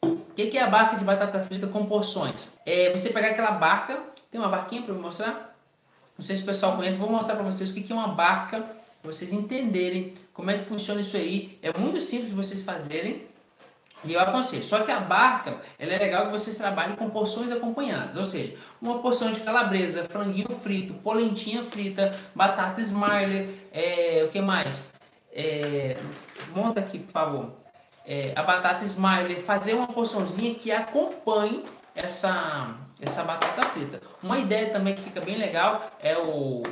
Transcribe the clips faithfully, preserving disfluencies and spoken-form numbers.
O que, que é a barca de batata frita com porções? É você pegar aquela barca, tem uma barquinha para me mostrar? Não sei se o pessoal conhece, vou mostrar para vocês o que, que é uma barca, para vocês entenderem como é que funciona isso aí. É muito simples de vocês fazerem. E eu aconselho, só que a barca, ela é legal que vocês trabalhem com porções acompanhadas, ou seja, uma porção de calabresa, franguinho frito, polentinha frita, batata smiley, é, o que mais? É, monta aqui, por favor. É, a batata smiley, fazer uma porçãozinha que acompanhe essa, essa batata frita. Uma ideia também que fica bem legal é o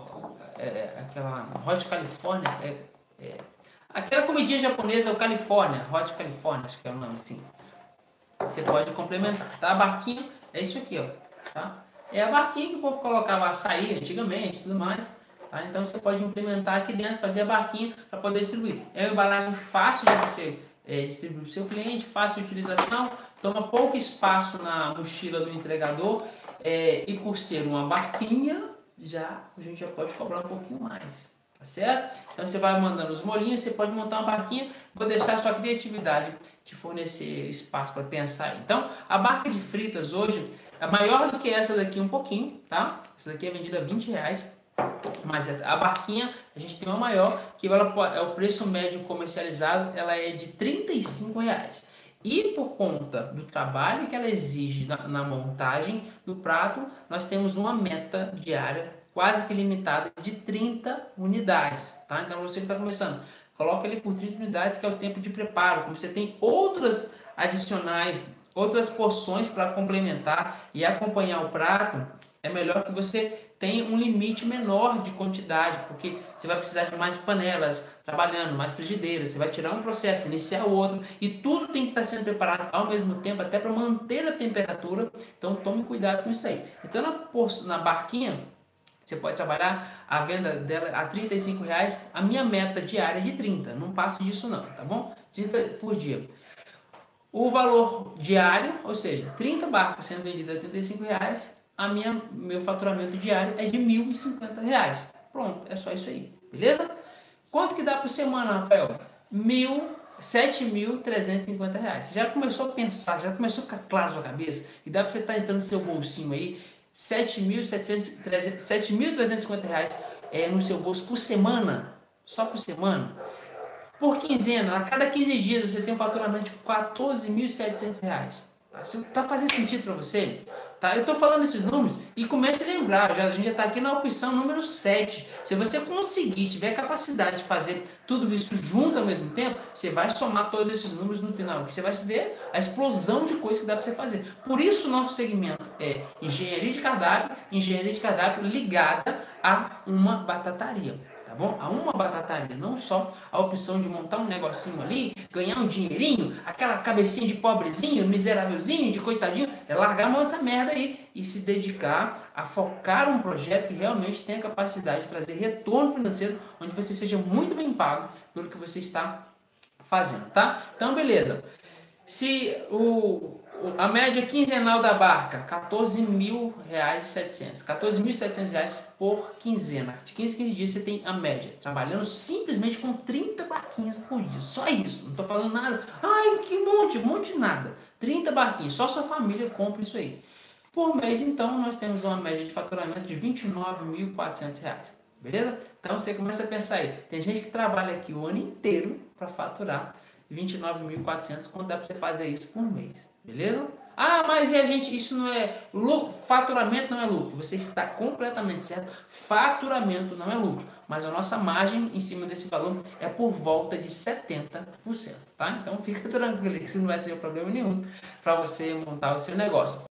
é, aquela Hot California, é, é, aquela comidinha japonesa, o California, Hot California, acho que é o nome assim. Você pode complementar, tá? A barquinha é isso aqui, ó, tá? É a barquinha que o povo colocava açaí antigamente, tudo mais, tá? Então você pode implementar aqui dentro, fazer a barquinha para poder distribuir. É uma embalagem fácil de você é, distribuir para o seu cliente, fácil de utilização, toma pouco espaço na mochila do entregador é, e por ser uma barquinha, já a gente já pode cobrar um pouquinho mais. Tá certo? Então você vai mandando os molinhos, você pode montar uma barquinha, vou deixar a sua criatividade te fornecer espaço para pensar. Então, a barca de fritas hoje é maior do que essa daqui um pouquinho, tá? Essa daqui é vendida a vinte reais, mas a barquinha, a gente tem uma maior, que ela, é o preço médio comercializado, ela é de trinta e cinco reais. E por conta do trabalho que ela exige na, na montagem do prato, nós temos uma meta diária quase que limitada de trinta unidades, tá? Então você que está começando, coloca ele por trinta unidades, que é o tempo de preparo. Como você tem outras adicionais, outras porções para complementar e acompanhar o prato, é melhor que você tenha um limite menor de quantidade, porque você vai precisar de mais panelas trabalhando, mais frigideiras, você vai tirar um processo, iniciar o outro, e tudo tem que estar sendo preparado ao mesmo tempo, até para manter a temperatura. Então tome cuidado com isso aí. Então na, na barquinha, você pode trabalhar a venda dela a trinta e cinco reais. A minha meta diária é de trinta. Não passo disso não, tá bom? trinta por dia. O valor diário, ou seja, trinta barcas sendo vendidas a trinta e cinco reais, a minha, meu faturamento diário é de mil e cinquenta reais. Pronto, é só isso aí, beleza? Quanto que dá por semana, Rafael? Mil, sete mil trezentos e cinquenta reais. Você já começou a pensar, já começou a ficar claro na sua cabeça e dá para você estar entrando no seu bolsinho aí sete mil trezentos e cinquenta reais é, no seu bolso por semana, só por semana. Por quinzena, a cada quinze dias você tem um faturamento de quatorze mil e setecentos reais. Tá? Tá fazendo sentido para você? Tá? Eu estou falando esses números e comece a lembrar, já, a gente já está aqui na opção número sete. Se você conseguir, tiver capacidade de fazer tudo isso junto ao mesmo tempo, você vai somar todos esses números no final, que você vai ver a explosão de coisas que dá para você fazer. Por isso o nosso segmento é engenharia de cardápio, engenharia de cardápio ligada a uma batataria. Tá bom? A uma batataria, não só a opção de montar um negocinho ali, ganhar um dinheirinho, aquela cabecinha de pobrezinho, miserávelzinho, de coitadinho, é largar a mão dessa merda aí e se dedicar a focar um projeto que realmente tenha capacidade de trazer retorno financeiro, onde você seja muito bem pago pelo que você está fazendo, tá? Então, beleza. Se o, a média quinzenal da barca, quatorze mil reais e setecentos, quatorze mil e setecentos reais por quinzena. De quinze em quinze dias você tem a média, trabalhando simplesmente com trinta barquinhas por dia. Só isso, não estou falando nada. Ai, que monte, um monte de nada. trinta barquinhas, só sua família compra isso aí. Por mês, então, nós temos uma média de faturamento de vinte e nove mil e quatrocentos reais. Beleza? Então você começa a pensar aí. Tem gente que trabalha aqui o ano inteiro para faturar vinte e nove mil e quatrocentos, quanto dá para você fazer isso por mês, beleza? Ah, mas e a gente, isso não é lucro, faturamento não é lucro. Você está completamente certo, faturamento não é lucro, mas a nossa margem em cima desse valor é por volta de setenta por cento, tá? Então fica tranquilo que isso não vai ser problema nenhum para você montar o seu negócio.